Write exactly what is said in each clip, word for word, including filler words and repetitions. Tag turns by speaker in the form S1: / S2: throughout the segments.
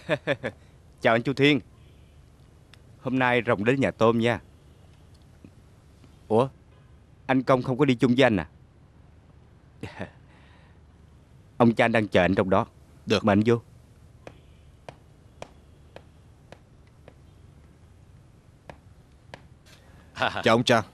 S1: Chào anh Chu Thiên. Hôm nay Rồng đến nhà tôm nha. Ủa, anh Công không có đi chung với anh à? Ông cha anh đang chờ anh trong đó.
S2: Được.
S1: Mời anh vô.
S2: Chào ông cha.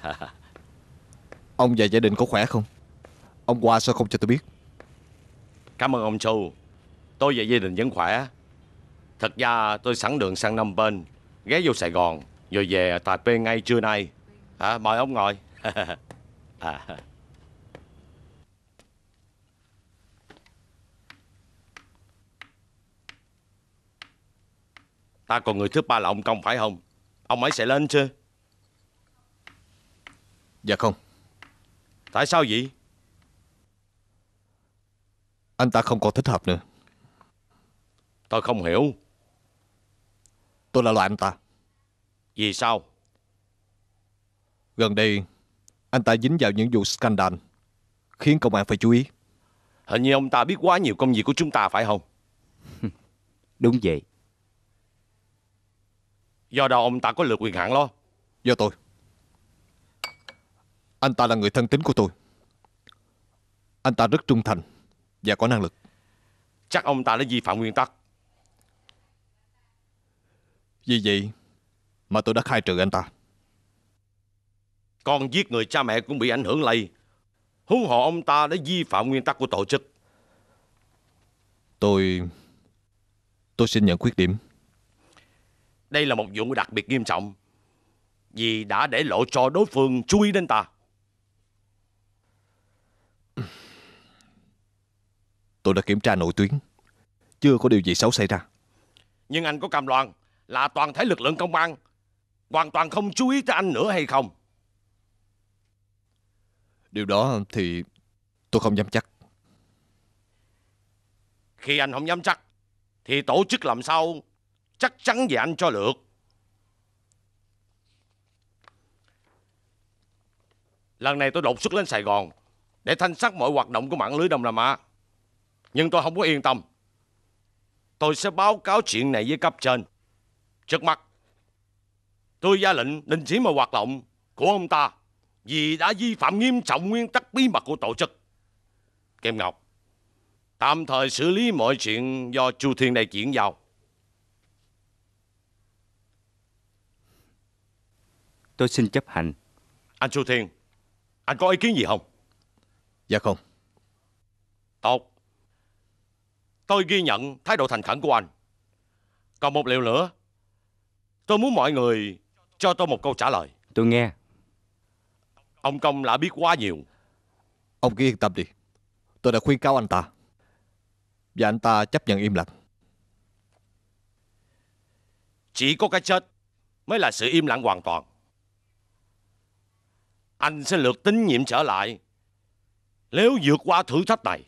S2: Ông và gia đình có khỏe không? Ông qua sao không cho tôi biết?
S3: Cảm ơn ông Chu. Tôi và gia đình vẫn khỏe. Thật ra tôi sẵn đường sang Phnom Penh, ghé vô Sài Gòn rồi về Taipei ngay trưa nay. À, mời ông ngồi. à. Ta còn người thứ ba là ông Công phải không? Ông ấy sẽ lên chứ?
S2: Dạ không.
S3: Tại sao vậy?
S2: Anh ta không còn thích hợp nữa.
S3: Tôi không hiểu.
S2: Tôi là loại anh ta.
S3: Vì sao?
S2: Gần đây anh ta dính vào những vụ scandal khiến công an phải chú ý.
S3: Hình như ông ta biết quá nhiều công việc của chúng ta phải không?
S1: Đúng vậy.
S3: Do đâu ông ta có được quyền hạn lo?
S2: Do tôi. Anh ta là người thân tín của tôi. Anh ta rất trung thành và có năng lực.
S3: Chắc ông ta đã vi phạm nguyên tắc.
S2: Vì vậy mà tôi đã khai trừ anh ta.
S3: Con giết người cha mẹ cũng bị ảnh hưởng lây, huống hồ ông ta đã vi phạm nguyên tắc của tổ chức.
S2: Tôi Tôi xin nhận khuyết điểm.
S3: Đây là một vụ đặc biệt nghiêm trọng, vì đã để lộ cho đối phương chú ý đến ta.
S2: Tôi đã kiểm tra nội tuyến, chưa có điều gì xấu xảy ra.
S3: Nhưng anh có cam đoan là toàn thể lực lượng công an hoàn toàn không chú ý tới anh nữa hay không?
S2: Điều đó thì tôi không dám chắc.
S3: Khi anh không dám chắc thì tổ chức làm sao chắc chắn về anh cho được? Lần này tôi đột xuất lên Sài Gòn để thanh sát mọi hoạt động của mạng lưới Đông Nam Á. Nhưng tôi không có yên tâm. Tôi sẽ báo cáo chuyện này với cấp trên. Trước mắt tôi ra lệnh đình chỉ mọi hoạt động của ông ta vì đã vi phạm nghiêm trọng nguyên tắc bí mật của tổ chức. Kim Ngọc, tạm thời xử lý mọi chuyện do Chu Thiên đây chuyển giao.
S1: Tôi xin chấp hành.
S3: Anh Chu Thiên, anh có ý kiến gì không?
S2: Dạ không.
S3: Tốt. Tôi ghi nhận thái độ thành khẩn của anh. Còn một điều nữa, tôi muốn mọi người cho tôi một câu trả lời.
S1: Tôi nghe.
S3: Ông Công đã biết quá nhiều.
S2: Ông cứ yên tâm đi. Tôi đã khuyên cáo anh ta, và anh ta chấp nhận im lặng.
S3: Chỉ có cái chết mới là sự im lặng hoàn toàn. Anh sẽ lược tín nhiệm trở lại nếu vượt qua thử thách này.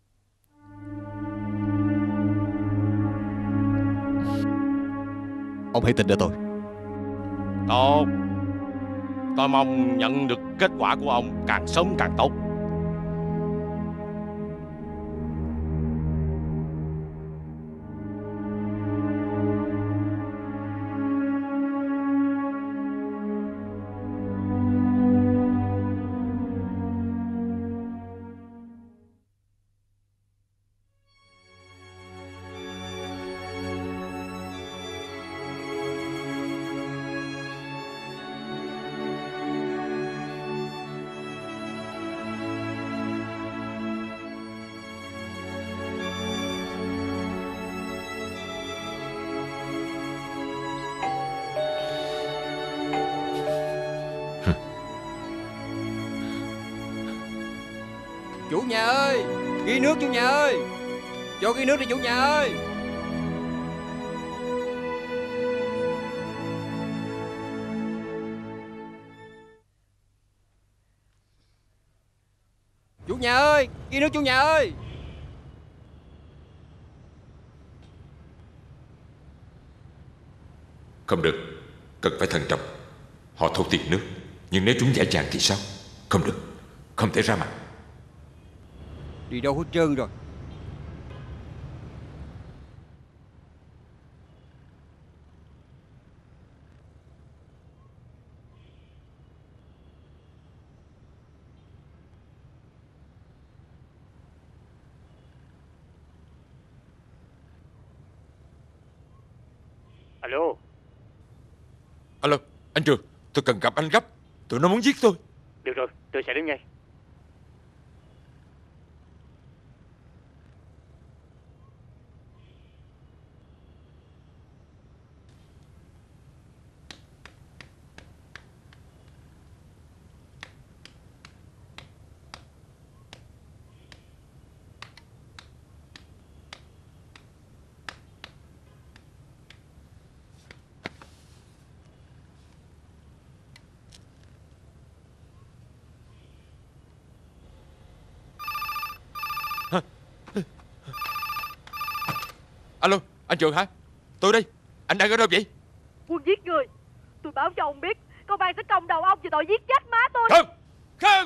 S2: Ông hãy tin ở tôi.
S3: Tốt. Tôi mong nhận được kết quả của ông càng sớm càng tốt.
S4: Chủ nhà ơi, ghi nước chủ nhà ơi, cho ghi nước đi chủ nhà ơi. Chủ nhà ơi, ghi nước chủ nhà ơi.
S5: Không được, cần phải thận trọng. Họ thu tiền nước, nhưng nếu chúng giả dạng thì sao? Không được, không thể ra mặt.
S4: Đi đâu hết trơn rồi.
S6: Alo.
S5: Alo, anh Trường, tôi cần gặp anh gấp. Tụi nó muốn giết tôi.
S6: Được rồi, tôi sẽ đến ngay.
S5: Alo, anh Trường hả? Tôi đây, anh đang ở đâu vậy?
S7: Quân giết người. Tôi báo cho ông biết, công an sẽ còng đầu ông về tội giết chết má tôi.
S5: Không, không.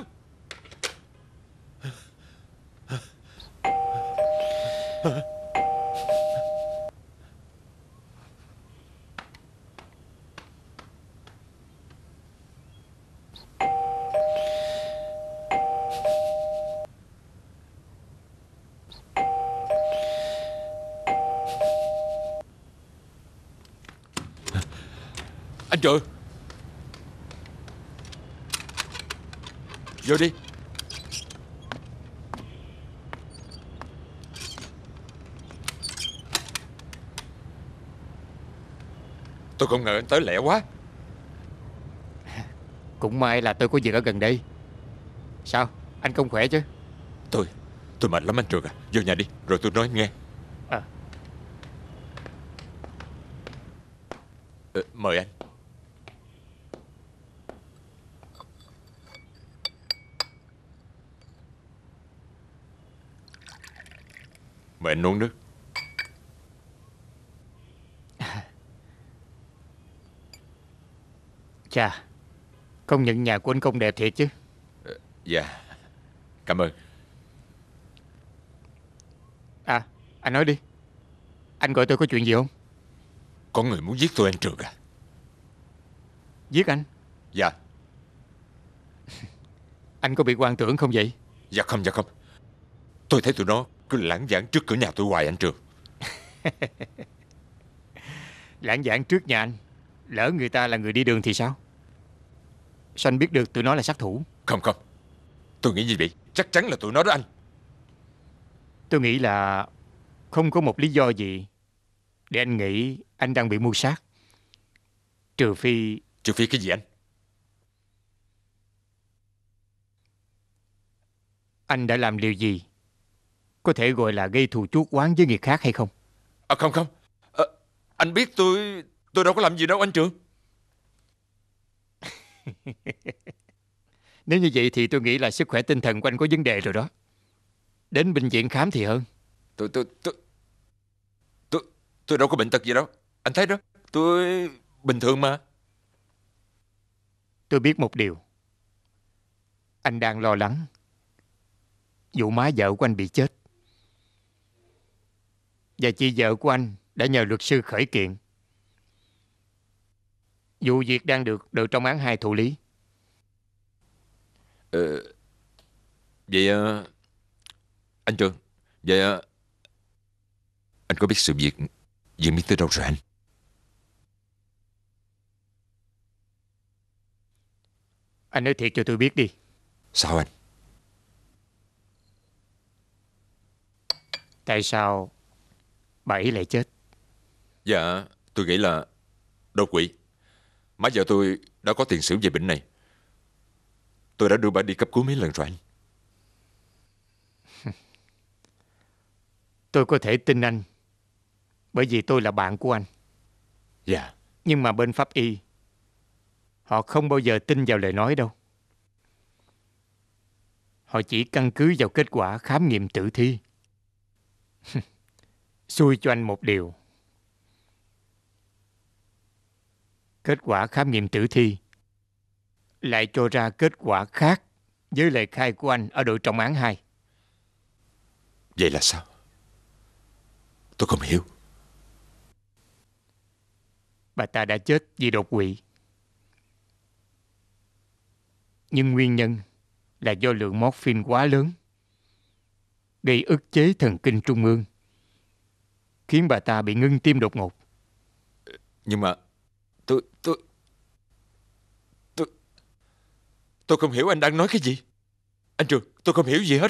S5: Anh Trường, vô đi. Tôi không ngờ anh tới lẹ quá.
S4: Cũng may là tôi có việc ở gần đây. Sao, anh không khỏe chứ?
S5: Tôi, tôi mệt lắm anh Trường à. Vô nhà đi, rồi tôi nói anh nghe.
S4: À.
S5: Ờ, mời anh. Mời anh uống nước.
S4: Chà, công nhận nhà của anh Công đẹp thiệt chứ.
S5: Dạ, cảm ơn.
S4: À, anh nói đi. Anh gọi tôi có chuyện gì không?
S5: Có người muốn giết tôi anh Trường à.
S4: Giết anh?
S5: Dạ.
S4: Anh có bị hoang tưởng không vậy?
S5: Dạ không, dạ không. Tôi thấy tụi nó cứ lãng vãng trước cửa nhà tôi hoài anh Trường.
S4: Lãng vãng trước nhà anh, lỡ người ta là người đi đường thì sao? Sao anh biết được tụi nó là sát thủ?
S5: Không không, tôi nghĩ như vậy. Chắc chắn là tụi nó đó anh.
S4: Tôi nghĩ là không có một lý do gì để anh nghĩ anh đang bị mưu sát. Trừ phi...
S5: Trừ phi cái gì anh?
S4: Anh đã làm điều gì có thể gọi là gây thù chuốc oán với người khác hay không?
S5: À không không, à, anh biết tôi Tôi đâu có làm gì đâu anh Trường.
S4: Nếu như vậy thì tôi nghĩ là sức khỏe tinh thần của anh có vấn đề rồi đó. Đến bệnh viện khám thì hơn.
S5: Tôi tôi tôi tôi tôi đâu có bệnh tật gì đâu. Anh thấy đó, tôi bình thường mà.
S4: Tôi biết một điều. Anh đang lo lắng vụ má vợ của anh bị chết. Và chị vợ của anh đã nhờ luật sư khởi kiện. Vụ việc đang được đội trọng án hai thụ lý.
S5: Ờ, vậy uh, anh Trường, vậy uh, anh có biết sự việc diễn biến tới đâu rồi anh?
S4: Anh nói thiệt cho tôi biết đi.
S5: Sao anh?
S4: Tại sao bà ấy lại chết?
S5: Dạ, tôi nghĩ là đột quỵ. Má vợ tôi đã có tiền sử về bệnh này. Tôi đã đưa bà đi cấp cứu mấy lần rồi anh.
S4: Tôi có thể tin anh, bởi vì tôi là bạn của anh.
S5: Dạ.
S4: Nhưng mà bên pháp y, họ không bao giờ tin vào lời nói đâu. Họ chỉ căn cứ vào kết quả khám nghiệm tử thi. Xui cho anh một điều. Kết quả khám nghiệm tử thi lại cho ra kết quả khác với lời khai của anh ở đội trọng án hai.
S5: Vậy là sao? Tôi không hiểu.
S4: Bà ta đã chết vì đột quỵ. Nhưng nguyên nhân là do lượng morphine quá lớn, gây ức chế thần kinh trung ương, khiến bà ta bị ngưng tim đột ngột.
S5: Nhưng mà tôi tôi tôi tôi không hiểu anh đang nói cái gì. Anh Trường, tôi không hiểu gì hết.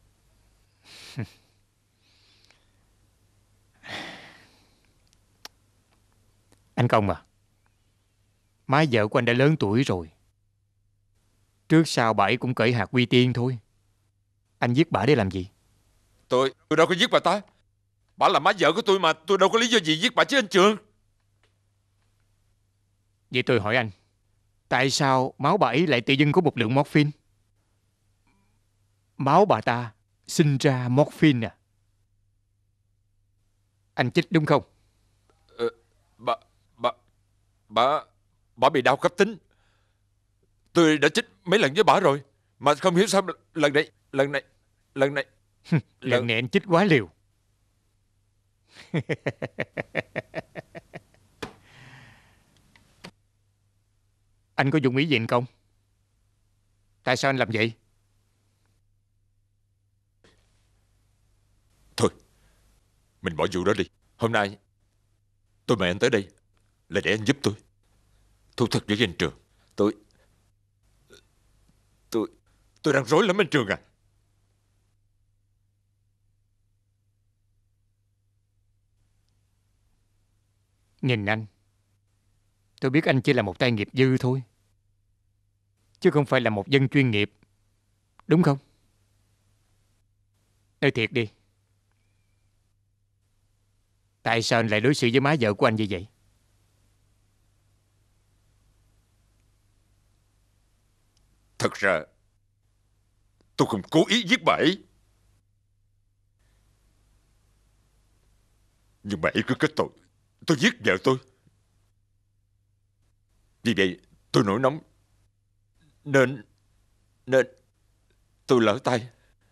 S4: Anh Công à, má vợ của anh đã lớn tuổi rồi. Trước sau bà ấy cũng cởi hạt quy tiên thôi. Anh giết bà để làm gì?
S5: Tôi tôi đâu có giết bà ta. Bà là má vợ của tôi mà. Tôi đâu có lý do gì giết bà chứ anh Trường.
S4: Vậy tôi hỏi anh, tại sao máu bà ấy lại tự dưng có một lượng morphine? Máu bà ta sinh ra morphine à? Anh chích đúng không?
S5: ờ, Bà Bà Bà Bà bị đau cấp tính. Tôi đã chích mấy lần với bà rồi. Mà không hiểu sao lần này Lần này Lần này
S4: Lần
S5: lần...
S4: này anh chích quá liều. Anh có dụng ý gì anh Công? Tại sao anh làm vậy?
S5: Thôi, mình bỏ vụ đó đi. Hôm nay tôi mời anh tới đây là để anh giúp tôi. Thú thật với anh Trường, Tôi Tôi Tôi đang rối lắm anh Trường à.
S4: Nhìn anh, tôi biết anh chỉ là một tay nghiệp dư thôi, chứ không phải là một dân chuyên nghiệp, đúng không? Nói thiệt đi, tại sao anh lại đối xử với má vợ của anh như vậy?
S5: Thật ra tôi không cố ý giết bà ấy, nhưng bà ấy cứ kết tội tôi giết vợ tôi. Vì vậy tôi nổi nóng, Nên Nên tôi lỡ tay.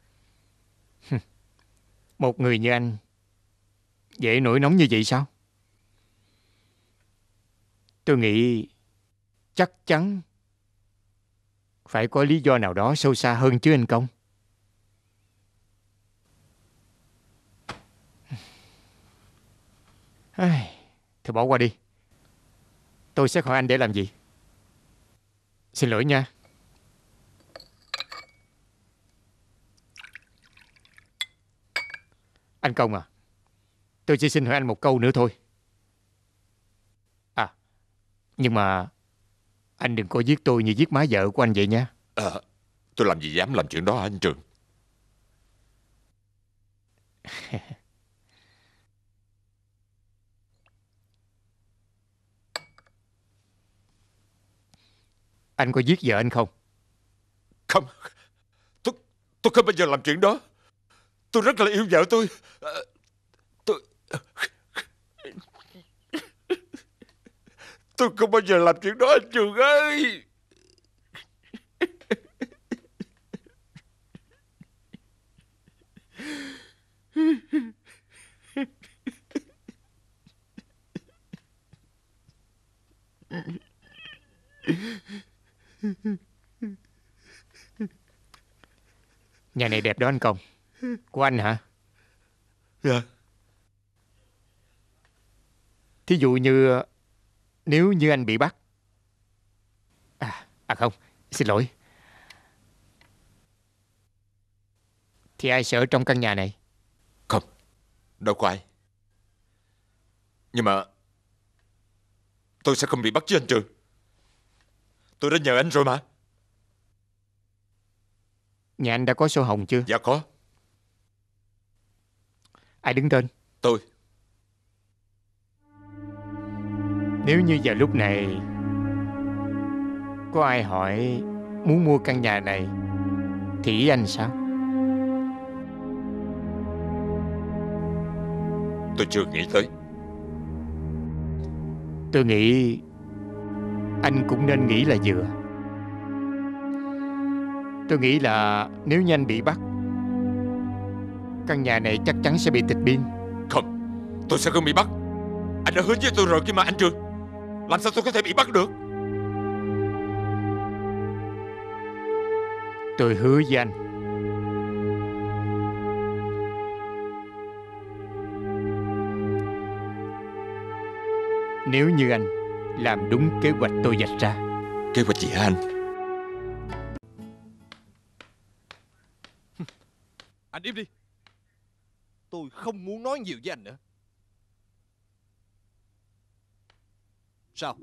S4: Một người như anh dễ nổi nóng như vậy sao? Tôi nghĩ chắc chắn phải có lý do nào đó sâu xa hơn chứ anh Công. Thôi bỏ qua đi. Tôi sẽ hỏi anh để làm gì? Xin lỗi nha. Anh Công à, tôi chỉ xin hỏi anh một câu nữa thôi. À, nhưng mà anh đừng có giết tôi như giết má vợ của anh vậy nha.
S5: À, tôi làm gì dám làm chuyện đó hả anh Trường?
S4: Anh có giết vợ anh không?
S5: Không, tôi, tôi không bao giờ làm chuyện đó. Tôi rất là yêu vợ tôi. Tôi Tôi không bao giờ làm chuyện đó anh Trường ơi.
S4: Nhà này đẹp đó anh Công. Của anh hả?
S5: Dạ.
S4: Thí dụ như nếu như anh bị bắt. À, à không, xin lỗi. Thì ai sẽ ở trong căn nhà này?
S5: Không, đâu có ai. Nhưng mà tôi sẽ không bị bắt chứ anh Trường. Tôi đã nhờ anh rồi mà.
S4: Nhà anh đã có sổ hồng chưa?
S5: Dạ có.
S4: Ai đứng tên?
S5: Tôi.
S4: Nếu như vào lúc này có ai hỏi muốn mua căn nhà này thì ý anh sao?
S5: Tôi chưa nghĩ tới.
S4: Tôi nghĩ anh cũng nên nghĩ là vừa. Tôi nghĩ là nếu như anh bị bắt, căn nhà này chắc chắn sẽ bị tịch biên.
S5: Không, tôi sẽ không bị bắt. Anh đã hứa với tôi rồi kia mà anh Trường. Làm sao tôi có thể bị bắt được?
S4: Tôi hứa với anh, Nếu như anh làm đúng kế hoạch tôi vạch ra.
S5: Kế hoạch gì hả anh?
S2: Anh im đi. Tôi không muốn nói nhiều với anh nữa. Sao?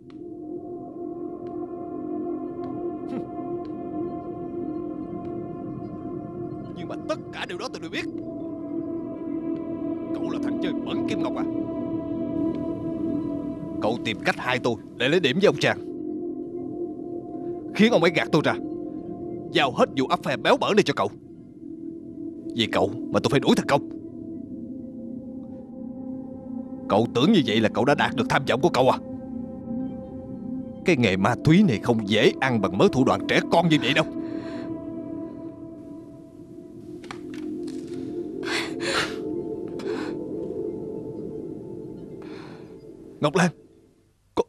S2: Nhưng mà tất cả điều đó tôi đều biết. Cậu là thằng chơi bẩn Kim Ngọc à? Cậu tìm cách hại tôi để lấy điểm với ông Trang, khiến ông ấy gạt tôi ra, giao hết vụ ấp phe béo bở này cho cậu. Vì cậu mà tôi phải đuổi thằng Công. Cậu tưởng như vậy là cậu đã đạt được tham vọng của cậu à? Cái nghề ma túy này không dễ ăn bằng mớ thủ đoạn trẻ con như vậy đâu. Ngọc Lan, có...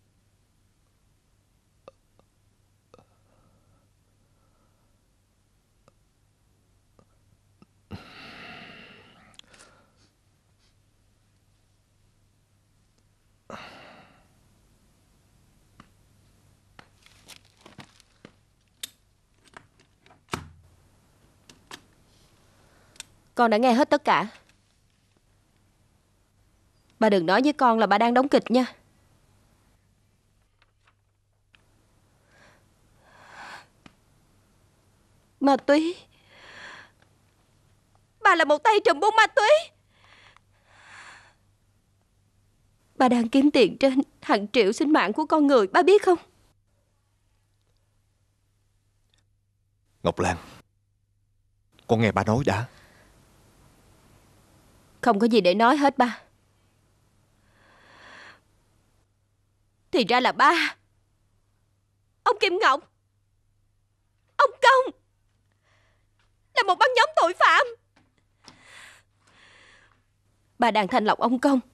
S8: Con đã nghe hết tất cả. Bà đừng nói với con là bà đang đóng kịch nha. Ma túy. Bà là một tay trùm buôn ma túy. Bà đang kiếm tiền trên hàng triệu sinh mạng của con người, bà biết không?
S2: Ngọc Lan, con nghe bà nói đã.
S8: Không có gì để nói hết ba. Thì ra là ba, ông Kim Ngọc, ông Công là một băng nhóm tội phạm. Bà đang thanh lọc ông Công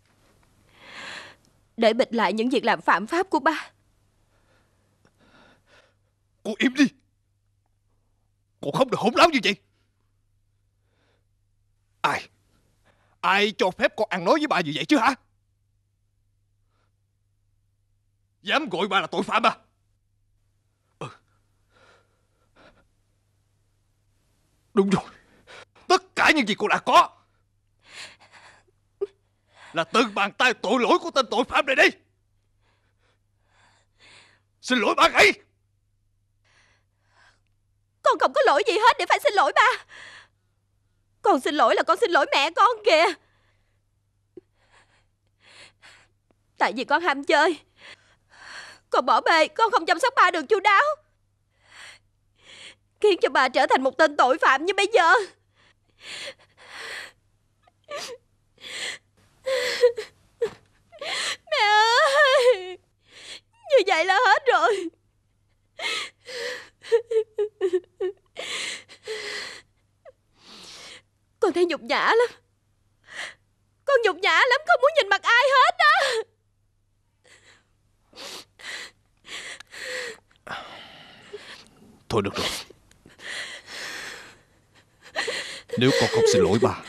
S8: để bịt lại những việc làm phạm pháp của ba.
S2: Cô im đi. Cô không được hỗn láo như vậy. Ai Ai cho phép con ăn nói với bà như vậy chứ hả? Dám gọi bà là tội phạm à? Ừ. Đúng rồi. Tất cả những gì cô đã có là từ bàn tay tội lỗi của tên tội phạm này đi. Xin lỗi bà ngay.
S8: Con không có lỗi gì hết để phải xin lỗi ba. Con xin lỗi là con xin lỗi mẹ con kìa. Tại vì con ham chơi, con bỏ bê, con không chăm sóc ba được chu đáo, khiến cho ba trở thành một tên tội phạm như bây giờ. Mẹ ơi, như vậy là hết rồi. Con thấy nhục nhã lắm. Con nhục nhã lắm, không muốn nhìn mặt ai hết á.
S2: Thôi được rồi. Nếu con không xin lỗi bà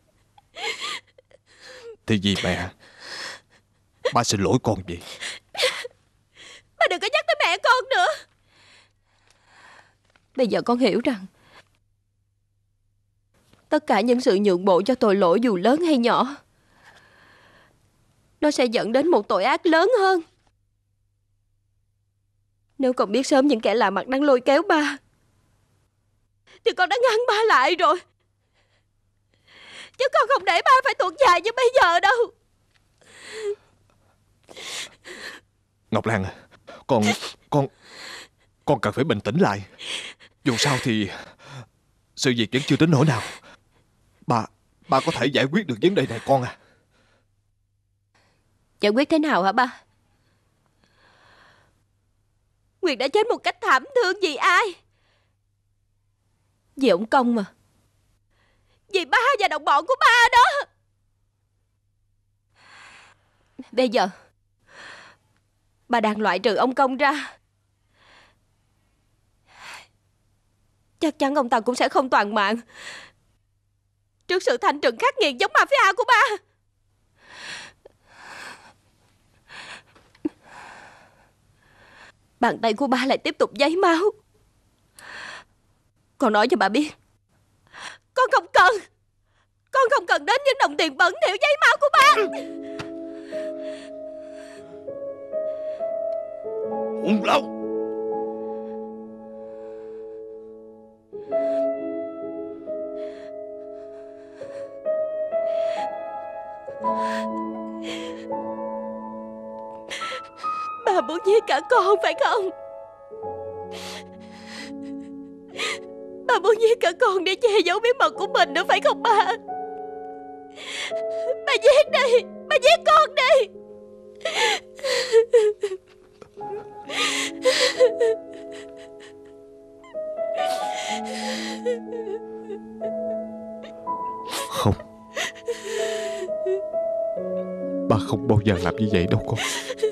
S2: thì vì mẹ, ba xin lỗi con vậy.
S8: Ba đừng có nhắc tới mẹ con nữa. Bây giờ con hiểu rằng tất cả những sự nhượng bộ cho tội lỗi dù lớn hay nhỏ, nó sẽ dẫn đến một tội ác lớn hơn. Nếu con biết sớm những kẻ lạ mặt đang lôi kéo ba thì con đã ngăn ba lại rồi. Chứ con không để ba phải tuột dài như bây giờ đâu.
S2: Ngọc Lan, con Con Con cần phải bình tĩnh lại. Dù sao thì sự việc vẫn chưa đến nỗi nào. Ba Ba có thể giải quyết được vấn đề này con à.
S8: Giải quyết thế nào hả ba? Nguyệt đã chết một cách thảm thương vì ai? Vì ông Công mà. Vì ba và đồng bọn của ba đó. Bây giờ ba đang loại trừ ông Công ra, chắc chắn ông ta cũng sẽ không toàn mạng trước sự thanh trừng khắc nghiệt giống mafia của ba. bàn tay của ba lại tiếp tục dấy máu. Con nói cho bà biết, con không cần Con không cần đến những đồng tiền bẩn thỉu giấy máu của ba.
S3: Hùng Long,
S8: Bà muốn giết cả con phải không? Bà muốn giết cả con để che giấu bí mật của mình nữa phải không ba? Bà giết đi, bà giết con đi.
S2: Không, ba không bao giờ làm như vậy đâu con.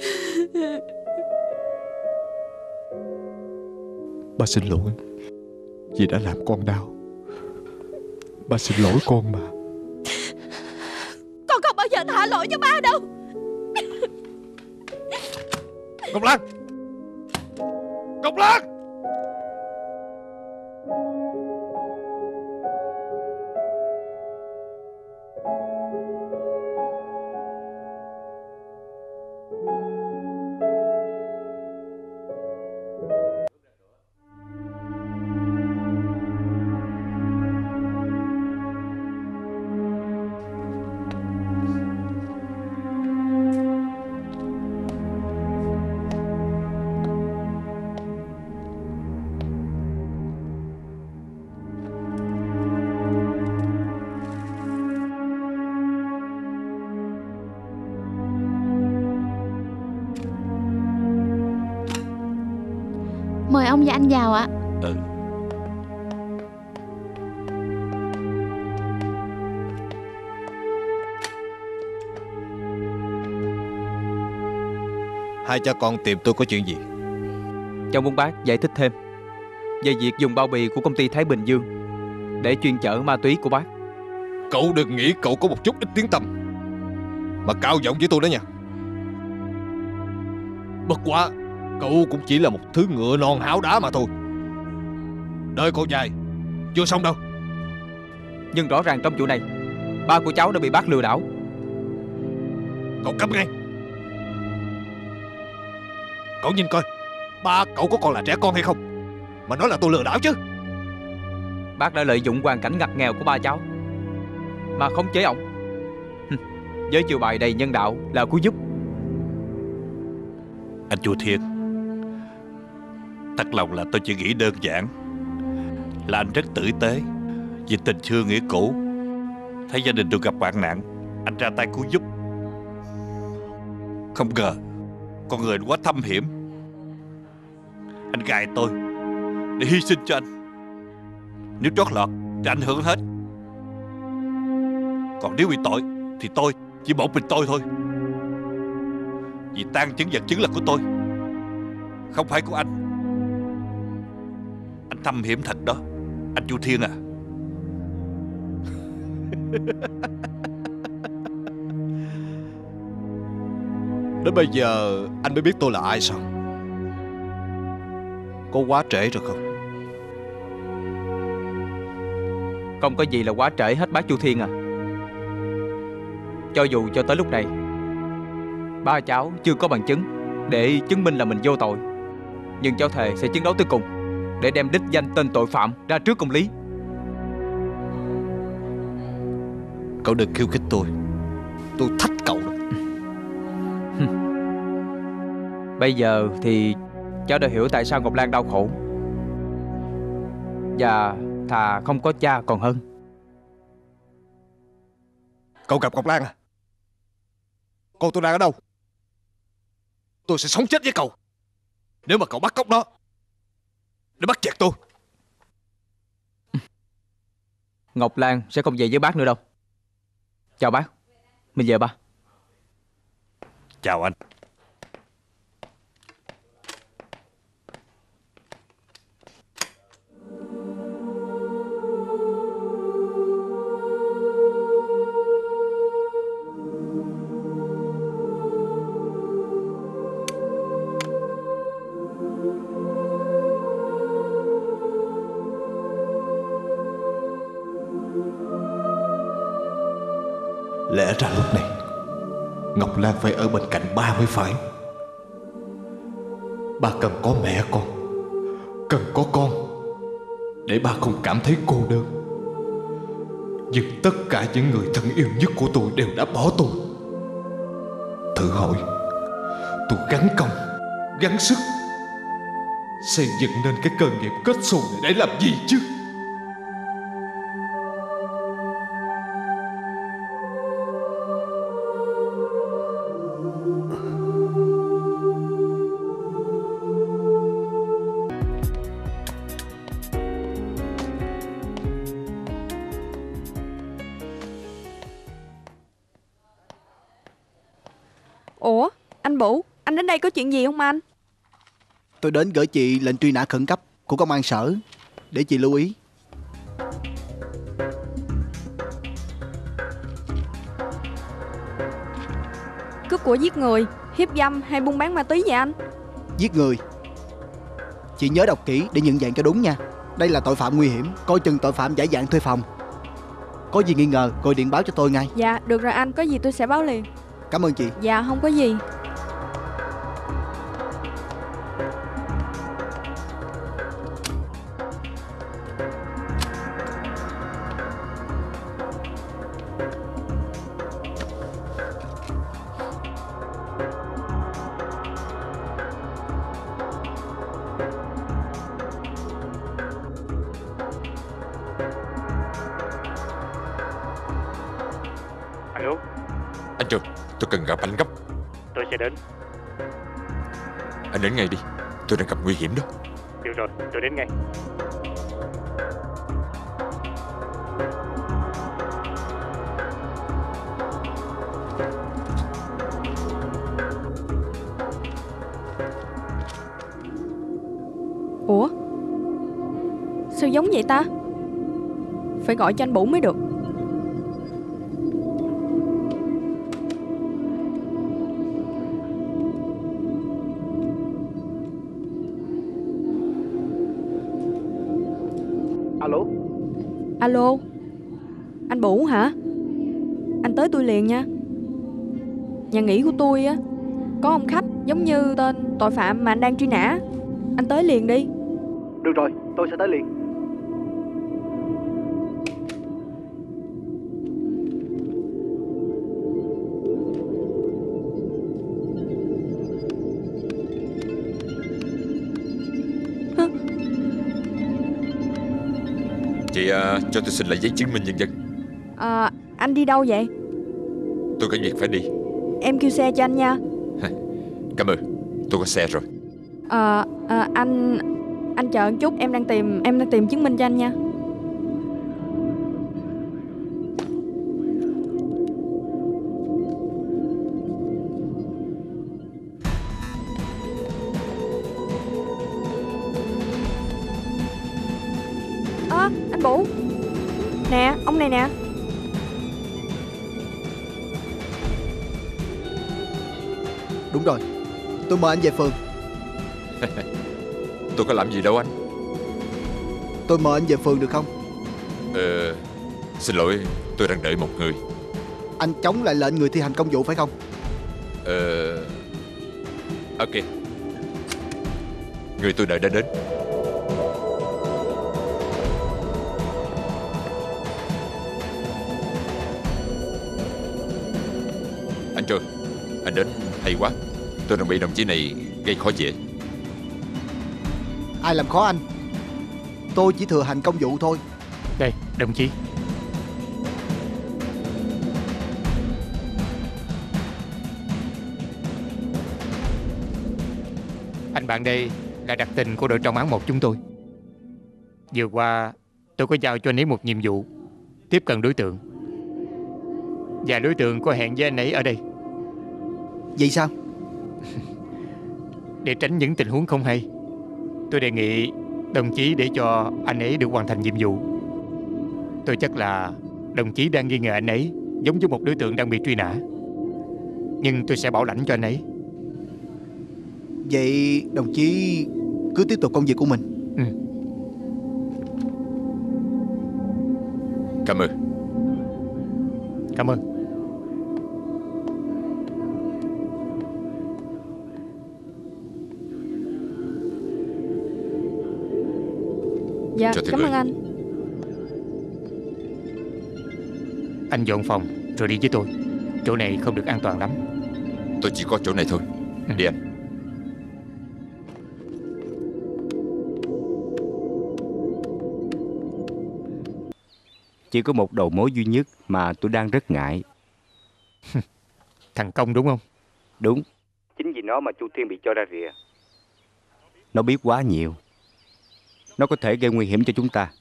S2: Ba xin lỗi vì đã làm con đau. Ba xin lỗi con mà.
S8: Con không bao giờ tha lỗi cho ba đâu.
S2: Ngọc Lan, Ngọc Lan.
S9: Mời ông và anh vào ạ.
S3: Ừ.
S2: Hai cha con tìm tôi có chuyện gì?
S1: Cháu muốn bác giải thích thêm về việc dùng bao bì của công ty Thái Bình Dương để chuyên chở ma túy của bác.
S2: Cậu đừng nghĩ cậu có một chút ít tiếng tăm mà cao giọng với tôi đó nha. Bất quá cậu cũng chỉ là một thứ ngựa non háo đá mà thôi. Đời còn dài, chưa xong đâu.
S1: Nhưng rõ ràng trong vụ này, ba của cháu đã bị bác lừa đảo.
S2: Cậu cấm ngay. Cậu nhìn coi, ba cậu có còn là trẻ con hay không mà nói là tôi lừa đảo chứ.
S1: Bác đã lợi dụng hoàn cảnh ngặt nghèo của ba cháu mà khống chế ông. Với chiêu bài đầy nhân đạo là cứu giúp.
S10: Anh Chu Thiên, thật lòng là tôi chỉ nghĩ đơn giản là anh rất tử tế, vì tình xưa nghĩa cũ. Thấy gia đình tôi gặp hoạn nạn, anh ra tay cứu giúp. Không ngờ con người quá thâm hiểm. Anh gài tôi để hy sinh cho anh. Nếu trót lọt thì ảnh hưởng hết, còn nếu bị tội thì tôi chỉ một mình tôi thôi. Vì tang chứng vật chứng là của tôi, không phải của anh. Anh thâm hiểm thật đó, anh Chu Thiên à.
S2: Đến bây giờ anh mới biết tôi là ai sao? Có quá trễ rồi không?
S1: Không có gì là quá trễ hết bác Chu Thiên à. Cho dù cho tới lúc này ba cháu chưa có bằng chứng để chứng minh là mình vô tội, nhưng cháu thề sẽ chiến đấu tới cùng để đem đích danh tên tội phạm ra trước công lý.
S2: Cậu đừng khiêu khích tôi. Tôi thách cậu đó.
S1: Bây giờ thì cháu đã hiểu tại sao Ngọc Lan đau khổ, và thà không có cha còn hơn.
S2: Cậu gặp Ngọc Lan à? Con tôi đang ở đâu? Tôi sẽ sống chết với cậu nếu mà cậu bắt cóc nó để bắt chẹt tôi.
S1: Ngọc Lan sẽ không về với bác nữa đâu. Chào bác, mình về ba.
S10: Chào anh.
S2: Lẽ ra lúc này Ngọc Lan phải ở bên cạnh ba mới phải. Ba cần có mẹ con, cần có con, để ba không cảm thấy cô đơn. Nhưng tất cả những người thân yêu nhất của tôi đều đã bỏ tôi. Thử hỏi tôi gắng công, gắng sức xây dựng nên cái cơ nghiệp kết xù này để làm gì chứ?
S11: Ủa, anh Bủ, anh đến đây có chuyện gì không anh?
S12: Tôi đến gửi chị lệnh truy nã khẩn cấp của công an sở, để chị lưu ý.
S11: Cướp của giết người, hiếp dâm hay buôn bán ma túy vậy anh?
S12: Giết người. Chị nhớ đọc kỹ để nhận dạng cho đúng nha. Đây là tội phạm nguy hiểm, coi chừng tội phạm giả dạng thuê phòng. Có gì nghi ngờ gọi điện báo cho tôi ngay.
S11: Dạ, được rồi anh, có gì tôi sẽ báo liền.
S12: Cảm ơn chị.
S11: Dạ, không có gì.
S6: Alo,
S5: Anh Trường, tôi cần gặp anh gấp.
S6: tôi sẽ đến.
S5: Anh đến ngay đi, tôi đang gặp nguy hiểm đó.
S6: Được rồi, tôi đến ngay.
S11: Ủa, sao giống vậy ta? Phải gọi cho anh Bủ mới được.
S12: Alo.
S11: Alo, anh Bủ hả? Anh tới tôi liền nha. Nhà nghỉ của tôi á, có ông khách giống như tên tội phạm mà anh đang truy nã. Anh tới liền đi.
S12: Được rồi, tôi sẽ tới liền.
S5: Chị à, cho tôi xin lại giấy chứng minh nhân dân.
S11: À, anh đi đâu vậy?
S5: Tôi có việc phải đi.
S11: Em kêu xe cho anh nha.
S5: Cảm ơn, tôi có xe rồi.
S11: À, à, anh anh chờ một chút, em đang tìm em đang tìm chứng minh cho anh nha. Ơ, à, anh Bủ. Nè, ông này nè.
S12: Đúng rồi, tôi mời anh về phường.
S5: Tôi có làm gì đâu anh.
S12: Tôi mời anh về phường được không?
S5: Ờ, xin lỗi, tôi đang đợi một người.
S12: Anh chống lại lệnh người thi hành công vụ phải không?
S5: Ờ, ok. Người tôi đợi đã đến. Anh Trường, anh đến hay quá. Tôi đang bị đồng chí này gây khó dễ.
S12: Ai làm khó anh? Tôi chỉ thừa hành công vụ thôi.
S4: Đây, đồng chí. Anh bạn đây là đặc tình của đội trọng án một chúng tôi. Vừa qua tôi có giao cho anh ấy một nhiệm vụ tiếp cận đối tượng. Và đối tượng có hẹn với anh ấy ở đây.
S12: Vậy sao?
S4: Để tránh những tình huống không hay, tôi đề nghị đồng chí để cho anh ấy được hoàn thành nhiệm vụ. Tôi chắc là đồng chí đang nghi ngờ anh ấy giống như một đối tượng đang bị truy nã, nhưng tôi sẽ bảo lãnh cho anh ấy.
S12: Vậy đồng chí cứ tiếp tục công việc của mình.
S4: Ừ.
S5: Cảm ơn.
S4: Cảm ơn.
S11: Dạ,
S5: Cho tôi
S11: cảm
S5: gửi.
S11: ơn anh.
S4: Anh dọn phòng rồi đi với tôi. Chỗ này không được an toàn lắm.
S5: Tôi chỉ có chỗ này thôi. Đi anh.
S13: Chỉ có một đầu mối duy nhất mà tôi đang rất ngại.
S4: Thằng Công đúng không?
S13: Đúng.
S14: Chính vì nó mà Chu Thiên bị cho ra rìa.
S13: Nó biết quá nhiều. Nó có thể gây nguy hiểm cho chúng ta.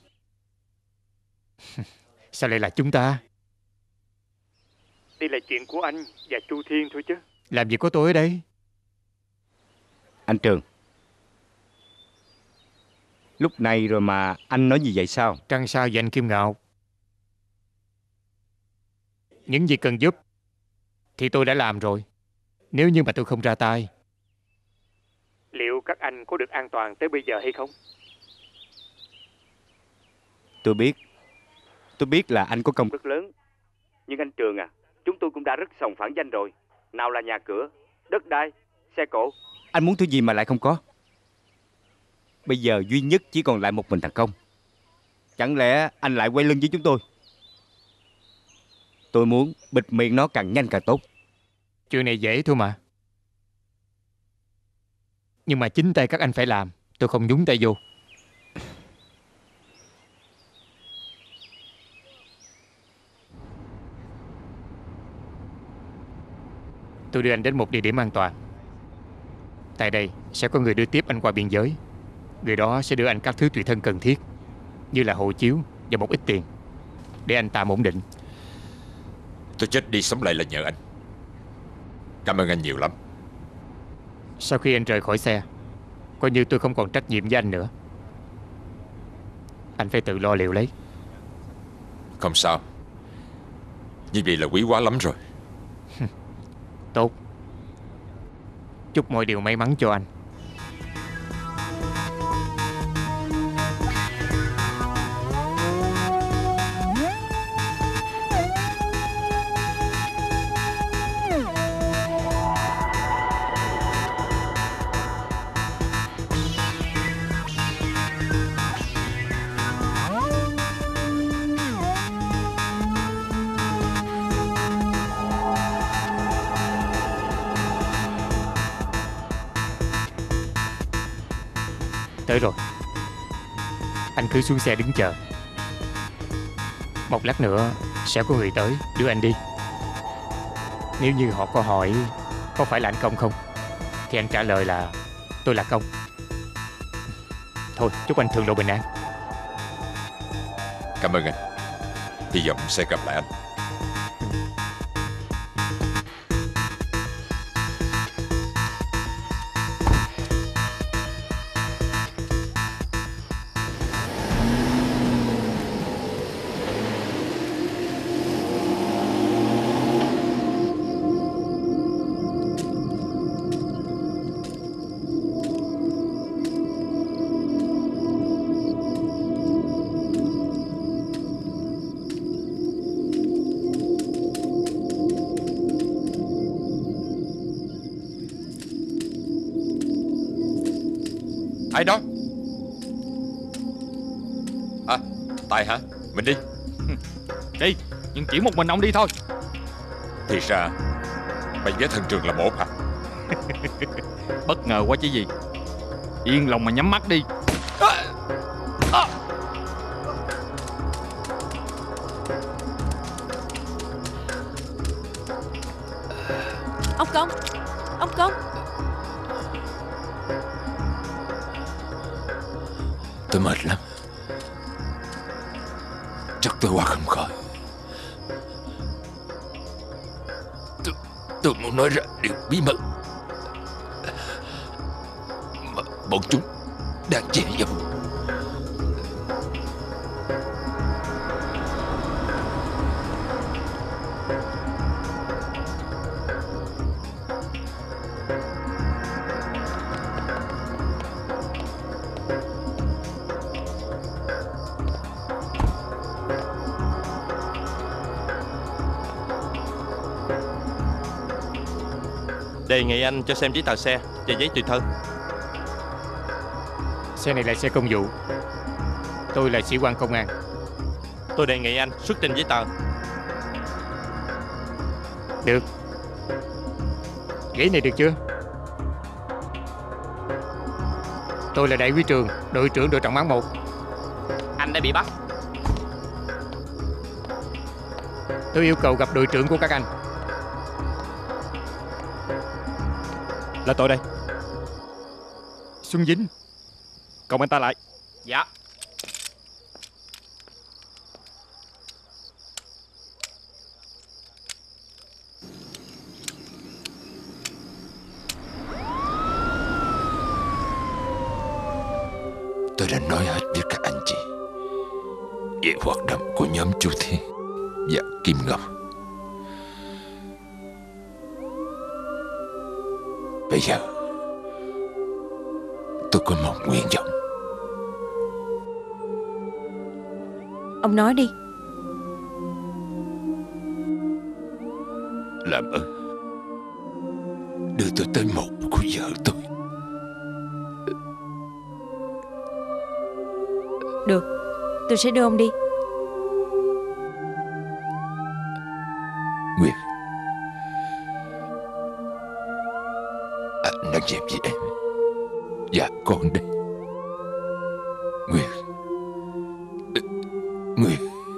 S4: Sao lại là chúng ta?
S6: Đây là chuyện của anh và Chu Thiên thôi chứ.
S4: Làm gì có tôi ở đây?
S13: Anh Trường, lúc này rồi mà anh nói như vậy sao?
S4: Trăng sao và anh Kim Ngọc? Những gì cần giúp thì tôi đã làm rồi. Nếu như mà tôi không ra tay,
S6: Liệu các anh có được an toàn tới bây giờ hay không?
S13: Tôi biết. Tôi biết là anh có công
S14: Rất lớn. Nhưng anh Trường à, chúng tôi cũng đã rất sòng phản danh rồi. Nào là nhà cửa, đất đai, xe cộ.
S13: Anh muốn thứ gì mà lại không có? Bây giờ duy nhất chỉ còn lại một mình thằng Công. Chẳng lẽ anh lại quay lưng với chúng tôi? Tôi muốn bịt miệng nó càng nhanh càng tốt.
S4: chuyện này dễ thôi mà. Nhưng mà chính tay các anh phải làm. Tôi không nhúng tay vô. Tôi đưa anh đến một địa điểm an toàn. Tại đây sẽ có người đưa tiếp anh qua biên giới. Người đó sẽ đưa anh các thứ tùy thân cần thiết, như là hộ chiếu và một ít tiền, để anh tạm ổn định.
S5: Tôi chết đi sống lại là nhờ anh. Cảm ơn anh nhiều lắm.
S4: Sau khi anh rời khỏi xe, coi như tôi không còn trách nhiệm với anh nữa. Anh phải tự lo liệu lấy.
S5: Không sao. Như vậy là quý quá lắm rồi.
S4: Tốt. Chúc mọi điều may mắn cho anh. Tới rồi. Anh cứ xuống xe đứng chờ. Một lát nữa sẽ có người tới đưa anh đi. Nếu như họ có hỏi có phải là anh Công không, thì anh trả lời là tôi là Công. Thôi chúc anh thường lộ bình an.
S5: Cảm ơn anh. Hy vọng sẽ gặp lại anh. Ai đó? À, Tài hả? Mình đi.
S1: Đi, nhưng chỉ một mình ông đi thôi.
S5: Thì ra mày với thằng Trường là một hả?
S1: Bất ngờ quá chứ gì. Yên lòng mà nhắm mắt đi. À, à.
S8: Ông Công, ông Công.
S5: Tôi mệt lắm. Chắc tôi qua không khỏi. Tôi, tôi muốn nói ra điều bí mật mà bọn chúng đang che giấu.
S15: Đề nghị anh cho xem giấy tờ xe và giấy tùy thân.
S4: Xe này là xe công vụ. Tôi là sĩ quan công an.
S15: Tôi đề nghị anh xuất trình giấy tờ.
S4: Được. Ghế này được chưa? Tôi là Đại úy Trường, đội trưởng đội trọng án một.
S15: Anh đã bị bắt.
S4: Tôi yêu cầu gặp đội trưởng của các anh.
S15: Là tôi đây.
S4: Xuân Vinh,
S15: Còng anh ta lại.
S3: Dạ.
S5: Tôi đã nói hết với các anh chị về hoạt động của nhóm Chu Thiên và Kim Ngọc. Bây giờ tôi có một nguyện vọng.
S8: Ông nói đi.
S5: Làm ơn đưa tôi tới mộ của vợ tôi.
S8: Được, tôi sẽ đưa ông đi.
S5: Nguyệt, anh đang dẹp gì em? Dạ con đây. Nguyệt, Nguyệt.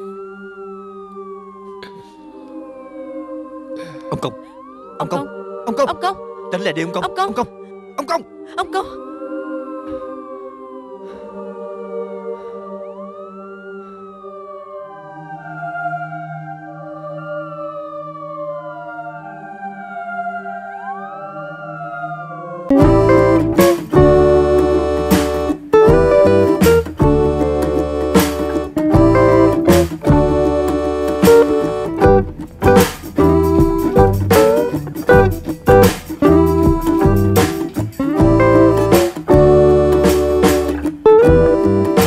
S2: Ông Công, ông Công,
S8: ông Công, ông Công,
S2: tránh lại đi ông Công,
S8: ông Công,
S2: ông Công, ông Công,
S8: ông Công.
S16: Thank you.